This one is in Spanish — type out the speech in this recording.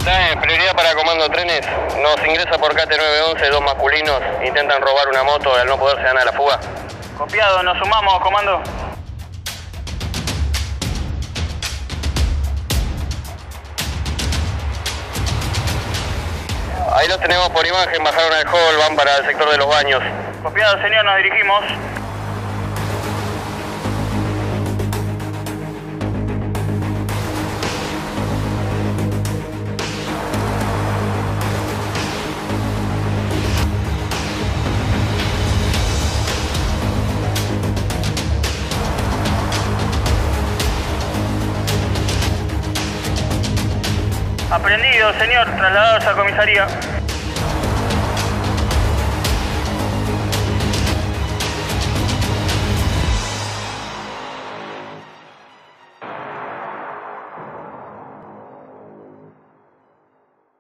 Prioridad para comando trenes. Nos ingresa por KT 911, dos masculinos. Intentan robar una moto y al no poder se dan a la fuga. Copiado, nos sumamos, comando. Ahí los tenemos por imagen, bajaron al hall, van para el sector de los baños. Copiado, señor, nos dirigimos. Aprendido, señor, trasladados a comisaría.